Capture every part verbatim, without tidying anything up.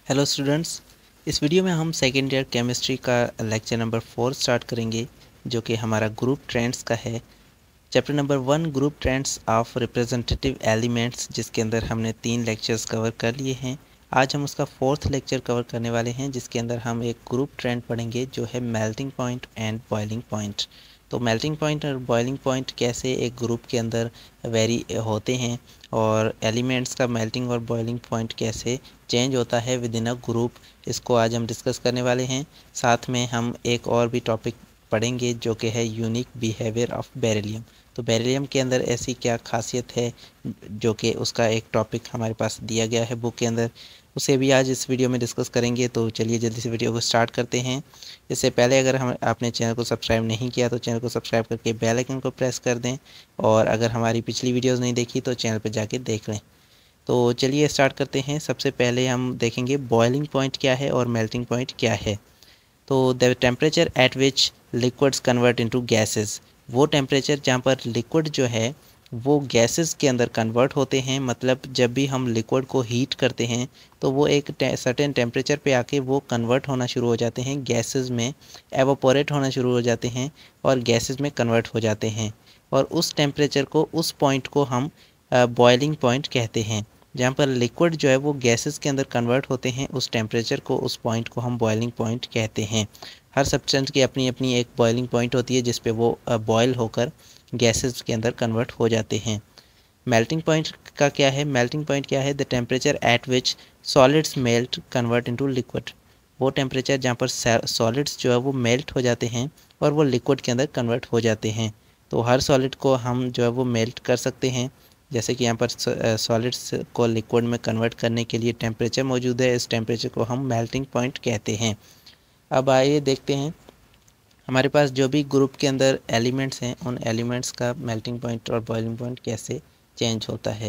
Hello students, इस video में हम सेकेंड ईयर केमिस्ट्री का लेक्चर नंबर फोर स्टार्ट करेंगे, जो कि हमारा ग्रुप ट्रेंड्स का है। Chapter number one, group trends of representative elements, जिसके अंदर हमने तीन लेक्चर्स कवर कर लिए हैं। आज हम उसका फोर्थ लेक्चर कवर करने वाले हैं, जिसके अंदर हम एक ग्रुप ट्रेंड पढ़ेंगे जो है melting point and boiling point. तो मेल्टिंग पॉइंट और बॉइलिंग पॉइंट कैसे एक ग्रुप के अंदर वेरी होते हैं, और एलिमेंट्स का मेल्टिंग और बॉइलिंग पॉइंट कैसे चेंज होता है विद इन अ ग्रुप, इसको आज हम डिस्कस करने वाले हैं। साथ में हम एक और भी टॉपिक पढ़ेंगे जो कि है यूनिक बिहेवियर ऑफ बेरिलियम। तो बेरिलियम के अंदर ऐसी क्या खासियत है, जो कि उसका एक टॉपिक हमारे पास दिया गया है बुक के अंदर, उसे भी आज इस वीडियो में डिस्कस करेंगे। तो चलिए जल्दी से वीडियो को स्टार्ट करते हैं। इससे पहले अगर हम आपने चैनल को सब्सक्राइब नहीं किया तो चैनल को सब्सक्राइब करके बेल आइकन को प्रेस कर दें, और अगर हमारी पिछली वीडियोज़ नहीं देखी तो चैनल पर जाके देख लें। तो चलिए स्टार्ट करते हैं। सबसे पहले हम देखेंगे बॉइलिंग पॉइंट क्या है और मेल्टिंग पॉइंट क्या है। तो the temperature at which liquids convert into gases, वो टेम्परेचर जहाँ पर लिक्विड जो है वो गैसेस के अंदर कन्वर्ट होते हैं। मतलब जब भी हम लिक्विड को हीट करते हैं तो वो एक सर्टेन टेम्परेचर पे आके वो कन्वर्ट होना शुरू हो जाते हैं गैसेस में, एवोपोरेट होना शुरू हो जाते हैं और गैसेस में कन्वर्ट हो जाते हैं। और उस टेम्परेचर को, उस पॉइंट को हम बॉइलिंग पॉइंट कहते हैं। जहाँ पर लिक्विड जो है वो गैसेस के अंदर कन्वर्ट होते हैं, उस टेम्परेचर को, उस पॉइंट को हम बॉइलिंग पॉइंट कहते हैं। हर सब्सटेंस की अपनी अपनी एक बॉइलिंग पॉइंट होती है जिस पे वो बॉयल होकर गैसेस के अंदर कन्वर्ट हो जाते हैं। मेल्टिंग पॉइंट का क्या है? मेल्टिंग पॉइंट क्या है? The temperature at which solids melt convert into liquid, वो टेम्परेचर जहाँ पर सॉलिड्स जो है वो मेल्ट हो जाते हैं और वो लिक्विड के अंदर कन्वर्ट हो जाते हैं। तो हर सॉलिड को हम जो है वो मेल्ट कर सकते हैं, जैसे कि यहाँ पर सॉलिड्स को लिक्विड में कन्वर्ट करने के लिए टेम्परेचर मौजूद है। इस टेम्परेचर को हम मेल्टिंग पॉइंट कहते हैं। अब आइए देखते हैं हमारे पास जो भी ग्रुप के अंदर एलिमेंट्स हैं, उन एलिमेंट्स का मेल्टिंग पॉइंट और बॉइलिंग पॉइंट कैसे चेंज होता है।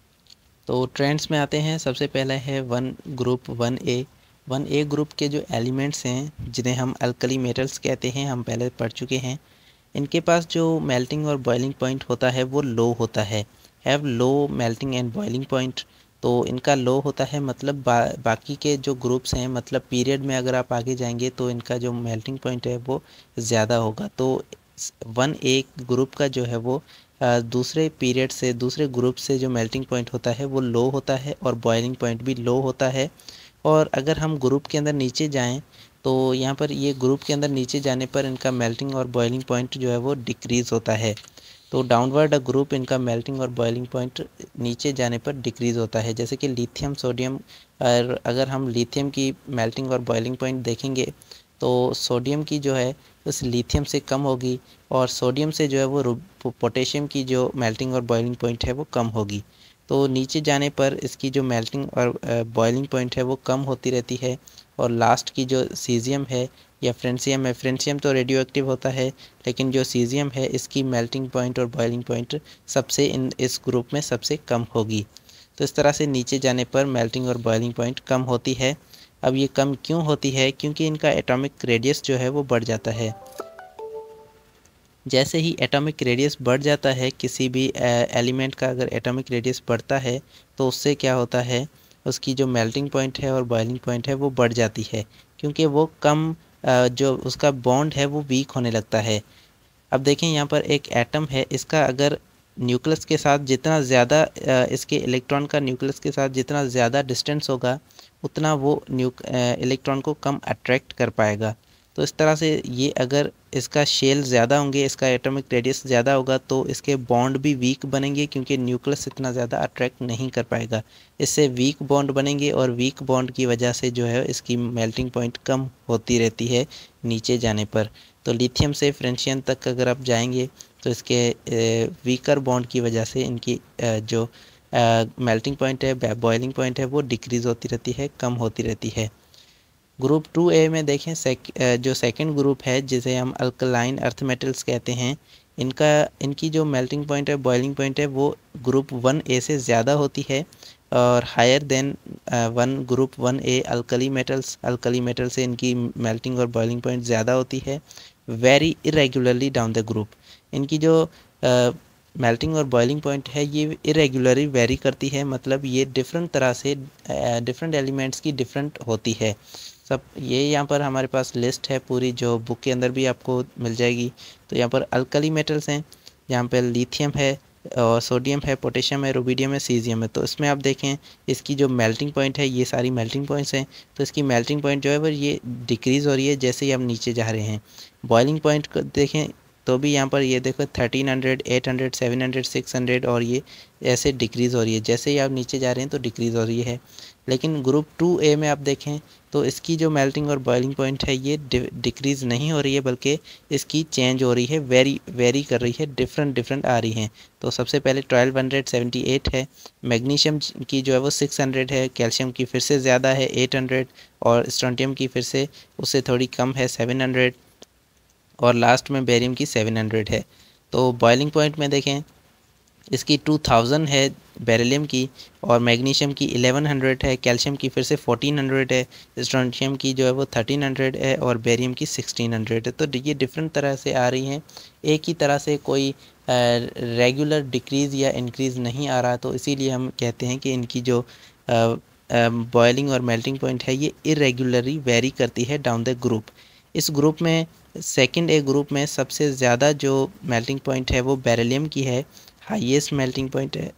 तो ट्रेंड्स में आते हैं। सबसे पहला है one group one A. One A group के जो एलिमेंट्स हैं, जिन्हें हम अल्कली मेटल्स कहते हैं, हम पहले पढ़ चुके हैं। इनके पास जो मेल्टिंग और बॉइलिंग पॉइंट होता है वो लो होता है, have low melting and boiling point. तो इनका लो होता है, मतलब बा, बाकी के जो ग्रुप्स हैं, मतलब पीरियड में अगर आप आगे जाएंगे तो इनका जो मेल्टिंग पॉइंट है वो ज़्यादा होगा। तो वन ए ग्रुप का जो है वो दूसरे पीरियड से, दूसरे ग्रुप से जो मेल्टिंग पॉइंट होता है वो लो होता है, और बॉइलिंग पॉइंट भी लो होता है। और अगर हम ग्रुप के अंदर नीचे जाएं तो यहाँ पर ये ग्रुप के अंदर नीचे जाने पर इनका मेल्टिंग और बॉइलिंग पॉइंट जो है वो डिक्रीज़ होता है। तो डाउनवर्ड अ ग्रुप, इनका मेल्टिंग और बॉइलिंग पॉइंट नीचे जाने पर डिक्रीज़ होता है। जैसे कि लिथियम, सोडियम, और अगर हम लिथियम की मेल्टिंग और बॉइलिंग पॉइंट देखेंगे तो सोडियम की जो है उस लिथियम से कम होगी, और सोडियम से जो है वो पोटेशियम की जो मेल्टिंग और बॉइलिंग पॉइंट है वो कम होगी। तो नीचे जाने पर इसकी जो मेल्टिंग और बॉइलिंग पॉइंट है वो कम होती रहती है। और लास्ट की जो सीजियम है या फ्रेंसियम है, फ्रेंसियम तो रेडियो एक्टिव होता है, लेकिन जो सीजियम है इसकी मेल्टिंग पॉइंट और बॉइलिंग पॉइंट सबसे इन इस ग्रुप में सबसे कम होगी। तो इस तरह से नीचे जाने पर मेल्टिंग और बॉइलिंग पॉइंट कम होती है। अब ये कम क्यों होती है? क्योंकि इनका एटॉमिक रेडियस जो है वो बढ़ जाता है। जैसे ही एटॉमिक रेडियस बढ़ जाता है, किसी भी एलिमेंट का अगर एटॉमिक रेडियस बढ़ता है तो उससे क्या होता है, उसकी जो मेल्टिंग पॉइंट है और बॉइलिंग पॉइंट है वो बढ़ जाती है, क्योंकि वो कम जो उसका बॉन्ड है वो वीक होने लगता है। अब देखें यहाँ पर एक एटम है, इसका अगर न्यूक्लियस के साथ जितना ज़्यादा, इसके इलेक्ट्रॉन का न्यूक्लियस के साथ जितना ज़्यादा डिस्टेंस होगा, उतना वो न्यूक इलेक्ट्रॉन को कम अट्रैक्ट कर पाएगा। तो इस तरह से ये अगर इसका शेल ज़्यादा होंगे, इसका एटॉमिक रेडियस ज़्यादा होगा, तो इसके बॉन्ड भी वीक बनेंगे, क्योंकि न्यूक्लियस इतना ज़्यादा अट्रैक्ट नहीं कर पाएगा। इससे वीक बॉन्ड बनेंगे, और वीक बॉन्ड की वजह से जो है इसकी मेल्टिंग पॉइंट कम होती रहती है नीचे जाने पर। तो लिथियम से फ्रेंशियम तक अगर आप जाएंगे तो इसके वीकर बॉन्ड की वजह से इनकी जो मेल्टिंग पॉइंट है, बॉइलिंग पॉइंट है, वो डिक्रीज़ होती रहती है, कम होती रहती है। ग्रुप टू ए में देखें, सेक, जो सेकंड ग्रुप है जिसे हम अल्कलाइन अर्थ मेटल्स कहते हैं, इनका इनकी जो मेल्टिंग पॉइंट है, बॉइलिंग पॉइंट है, वो ग्रुप वन ए से ज़्यादा होती है, और higher than one group one A alkali metals. Alkali metal से इनकी मेल्टिंग और बॉइलिंग पॉइंट ज़्यादा होती है। Vary irregularly down the group, इनकी जो मेल्टिंग और बॉइलिंग पॉइंट है ये इरेगुलरली वेरी करती है, मतलब ये डिफरेंट तरह से डिफरेंट एलिमेंट्स की डिफरेंट होती है सब। ये यहाँ पर हमारे पास लिस्ट है पूरी, जो बुक के अंदर भी आपको मिल जाएगी। तो यहाँ पर अल्कली मेटल्स हैं, यहाँ पर लिथियम है और सोडियम है, पोटेशियम है, रुबिडियम है, सीजियम है। तो इसमें आप देखें इसकी जो मेल्टिंग पॉइंट है, ये सारी मेल्टिंग पॉइंट्स हैं। तो इसकी मेल्टिंग पॉइंट जो है वो ये डिक्रीज़ हो रही है जैसे ही हम नीचे जा रहे हैं। बॉइलिंग पॉइंट को देखें तो भी यहाँ पर ये देखो thirteen hundred, eight hundred, seven hundred, six hundred और ये ऐसे डिक्रीज़ हो रही है। जैसे ही आप नीचे जा रहे हैं तो डिक्रीज़ हो रही है। लेकिन ग्रुप टू ए में आप देखें तो इसकी जो मेल्टिंग और बॉइलिंग पॉइंट है ये डिक्रीज़ नहीं हो रही है, बल्कि इसकी चेंज हो रही है, वेरी वेरी कर रही है, डिफरेंट डिफरेंट आ रही हैं। तो सबसे पहले ट्वेल्व हंड्रेड सेवेंटी एट है, मैग्नीशियम की जो है वो सिक्स हंड्रेड है, कैल्शियम की फिर से ज़्यादा है एट हंड्रेड और स्ट्रोंटियम की फिर से उससे थोड़ी कम है सेवन हंड्रेड और लास्ट में बेरियम की सेवन हंड्रेड है। तो बॉइलिंग पॉइंट में देखें इसकी टू थाउज़ेंड है बेरिलियम की और मैग्नीशियम की इलेवन हंड्रेड है, कैल्शियम की फिर से फोर्टीन हंड्रेड है, स्ट्रोंटियम की जो है वो थर्टीन हंड्रेड है और बेरियम की सिक्सटीन हंड्रेड है। तो ये डिफरेंट तरह से आ रही हैं, एक ही तरह से कोई रेगुलर डिक्रीज़ या इंक्रीज़ नहीं आ रहा। तो इसीलिए हम कहते हैं कि इनकी जो बॉइलिंग और मेल्टिंग पॉइंट है ये इरेगुलरली वेरी करती है डाउन द ग्रुप। इस ग्रुप में सेकंड ए ग्रुप में सबसे ज़्यादा जो मेल्टिंग पॉइंट है वो बेरिलियम की है, हाईएस्ट मेल्टिंग पॉइंट है,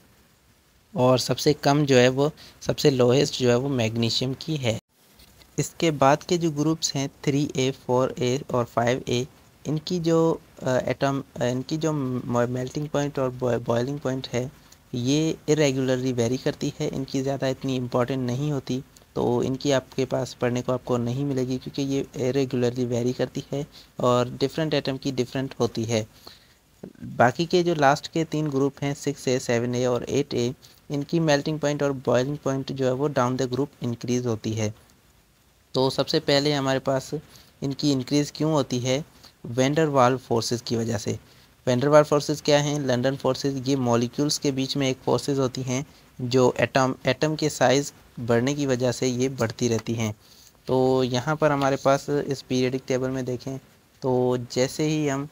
और सबसे कम जो है वो सबसे लोएस्ट जो है वो मैग्नीशियम की है। इसके बाद के जो ग्रुप्स हैं थ्री ए, फोर ए और फाइव ए, इनकी जो एटम इनकी जो मेल्टिंग पॉइंट और बॉइलिंग पॉइंट है ये इरेगुलरली वेरी करती है। इनकी ज़्यादा इतनी इम्पोर्टेंट नहीं होती, तो इनकी आपके पास पढ़ने को आपको नहीं मिलेगी क्योंकि ये इरेगुलरली वेरी करती है और डिफरेंट एटम की डिफरेंट होती है। बाकी के जो लास्ट के तीन ग्रुप हैं सिक्स ए, सेवन ए और एट ए, इनकी मेल्टिंग पॉइंट और बॉइलिंग पॉइंट जो है वो डाउन द ग्रुप इंक्रीज़ होती है। तो सबसे पहले हमारे पास इनकी इंक्रीज़ क्यों होती है? वैन डर वाल फोर्सेस की वजह से। वैन डर वाल फोर्सेस क्या हैं? London forces. ये मॉलिक्यूल्स के बीच में एक फोर्सेस होती हैं जो एटम एटम के साइज़ बढ़ने की वजह से ये बढ़ती रहती हैं। तो यहाँ पर हमारे पास इस पीरियडिक टेबल में देखें तो जैसे ही हम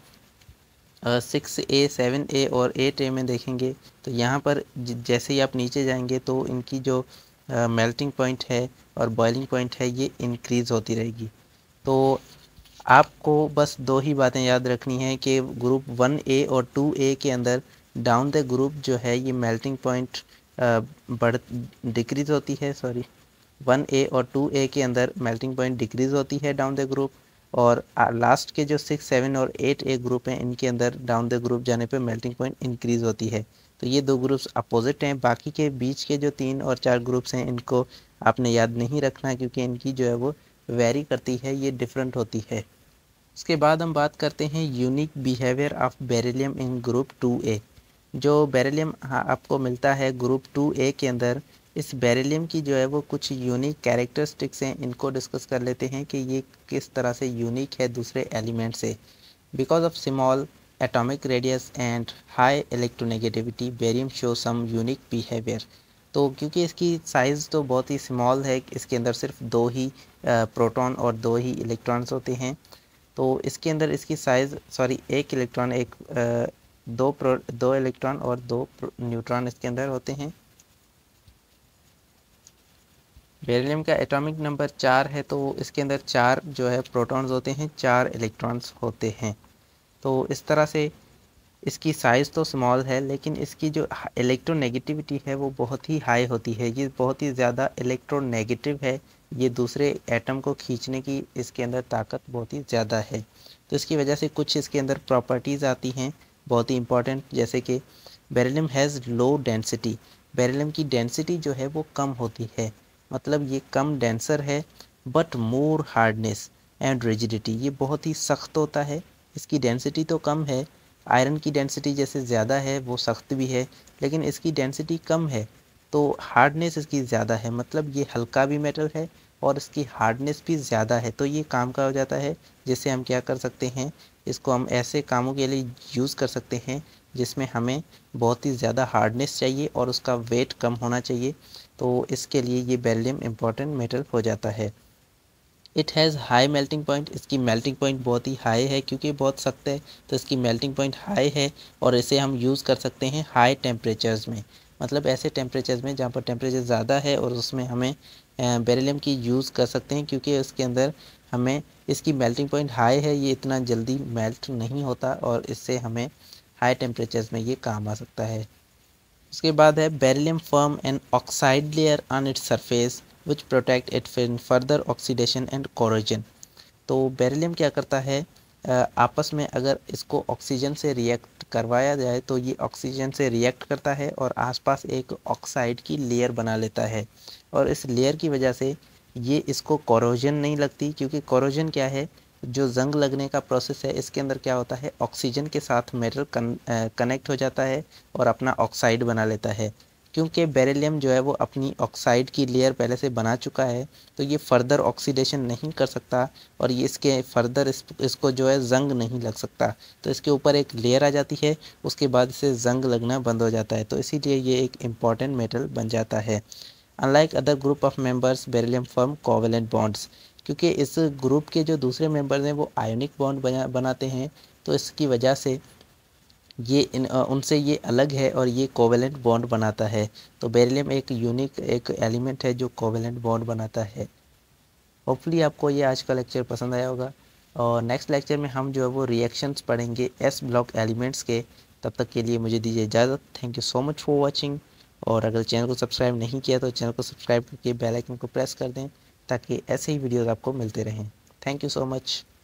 सिक्स ए, सेवन ए और एट ए में देखेंगे तो यहाँ पर जैसे ही आप नीचे जाएंगे तो इनकी जो मेल्टिंग पॉइंट है और बॉइलिंग पॉइंट है ये इंक्रीज़ होती रहेगी। तो आपको बस दो ही बातें याद रखनी है कि ग्रुप वन ए और टू ए के अंदर डाउन द ग्रुप जो है ये मेल्टिंग पॉइंट बढ़ डिक्रीज़ होती है, सॉरी वन ए और टू ए के अंदर मेल्टिंग पॉइंट डिक्रीज़ होती है डाउन द ग्रुप, और लास्ट के जो सिक्स, सेवन और एट ए ग्रुप हैं इनके अंदर डाउन द ग्रुप जाने पे मेल्टिंग पॉइंट इंक्रीज़ होती है। तो ये दो ग्रुप्स अपोजिट हैं। बाकी के बीच के जो तीन और चार ग्रुप्स हैं इनको आपने याद नहीं रखना क्योंकि इनकी जो है वो वेरी करती है, ये डिफरेंट होती है। उसके बाद हम बात करते हैं unique behaviour of beryllium in group two A. जो बेरिलियम आपको मिलता है ग्रुप टू ए के अंदर, इस बेरिलियम की जो है वो कुछ यूनिक कैरेक्टरिस्टिक्स हैं, इनको डिस्कस कर लेते हैं कि ये किस तरह से यूनिक है दूसरे एलिमेंट से। Because of small atomic radius and high electronegativity barium show some unique behaviour. तो क्योंकि इसकी साइज़ तो बहुत ही स्मॉल है, इसके अंदर सिर्फ दो ही प्रोटॉन और दो ही इलेक्ट्रॉन्स होते हैं, तो इसके अंदर इसकी साइज़ सॉरी एक इलेक्ट्रॉन एक आ, दो प्रो दो इलेक्ट्रॉन और दो न्यूट्रॉन इसके अंदर होते हैं। बेरिलियम का एटॉमिक नंबर चार है तो इसके अंदर चार जो है प्रोटॉन्स होते हैं, चार इलेक्ट्रॉन्स होते हैं। तो इस तरह से इसकी साइज़ तो स्मॉल है लेकिन इसकी जो इलेक्ट्रोनेगेटिविटी है वो बहुत ही हाई होती है, ये बहुत ही ज़्यादा इलेक्ट्रोनेगेटिव है, ये दूसरे एटम को खींचने की इसके अंदर ताकत बहुत ही ज़्यादा है। तो इसकी वजह से कुछ इसके अंदर प्रॉपर्टीज़ आती हैं बहुत ही इंपॉर्टेंट, जैसे कि beryllium has low density. Beryllium की डेंसिटी जो है वो कम होती है, मतलब ये कम डेंसर है, but more hardness and rigidity, ये बहुत ही सख्त होता है। इसकी डेंसिटी तो कम है, आयरन की डेंसिटी जैसे ज़्यादा है वो सख्त भी है, लेकिन इसकी डेंसिटी कम है तो हार्डनेस इसकी ज़्यादा है, मतलब ये हल्का भी मेटल है और इसकी हार्डनेस भी ज़्यादा है। तो ये काम का हो जाता है जिससे हम क्या कर सकते हैं, इसको हम ऐसे कामों के लिए यूज़ कर सकते हैं जिसमें हमें बहुत ही ज़्यादा हार्डनेस चाहिए और उसका वेट कम होना चाहिए, तो इसके लिए ये बेरिलियम इम्पॉर्टेंट मेटल हो जाता है। It has high melting point, इसकी मेल्टिंग पॉइंट बहुत ही हाई है क्योंकि बहुत सख्त है, तो इसकी मेल्टिंग पॉइंट हाई है और इसे हम यूज़ कर सकते हैं हाई टेम्परेचर्स में, मतलब ऐसे टेम्परेचर्स में जहाँ पर टेम्परेचर ज़्यादा है और उसमें हमें बेरिलियम की यूज़ कर सकते हैं क्योंकि उसके अंदर हमें इसकी मेल्टिंग पॉइंट हाई है, ये इतना जल्दी मेल्ट नहीं होता और इससे हमें हाई टेम्परेचर्स में ये काम आ सकता है। उसके बाद है beryllium form an oxide layer on its surface which protect it from further oxidation and corrosion. तो बेरिलियम क्या करता है, आपस में अगर इसको ऑक्सीजन से रिएक्ट करवाया जाए तो ये ऑक्सीजन से रिएक्ट करता है और आसपास एक ऑक्साइड की लेयर बना लेता है और इस लेयर की वजह से ये इसको कोरोजन नहीं लगती, क्योंकि कोरोजन क्या है, जो जंग लगने का प्रोसेस है, इसके अंदर क्या होता है, ऑक्सीजन के साथ मेटल कनेक्ट हो जाता है और अपना ऑक्साइड बना लेता है। क्योंकि बेरिलियम जो है वो अपनी ऑक्साइड की लेयर पहले से बना चुका है, तो ये फर्दर ऑक्सीडेशन नहीं कर सकता और ये इसके फर्दर इस, इसको जो है जंग नहीं लग सकता, तो इसके ऊपर एक लेयर आ जाती है, उसके बाद इसे जंग लगना बंद हो जाता है, तो इसीलिए ये एक इम्पॉर्टेंट मेटल बन जाता है। Unlike other group of members beryllium form covalent bonds, क्योंकि इस ग्रुप के जो दूसरे मेंबर्स हैं वो आयोनिक बॉन्ड बना बनाते हैं, तो इसकी वजह से ये इन उनसे ये अलग है और ये कोवेलेंट बॉन्ड बनाता है। तो बेरिलियम एक यूनिक एक एलिमेंट है जो कोवेलेंट बॉन्ड बनाता है। होपफुली आपको ये आज का लेक्चर पसंद आया होगा और नेक्स्ट लेक्चर में हम जो है वो रिएक्शंस पढ़ेंगे एस ब्लॉक एलिमेंट्स के। तब तक के लिए मुझे दीजिए इजाज़त। Thank you so much for watching. और अगर चैनल को सब्सक्राइब नहीं किया तो चैनल को सब्सक्राइब करके बेल आइकन को प्रेस कर दें ताकि ऐसे ही वीडियोज़ आपको मिलते रहें। Thank you so much.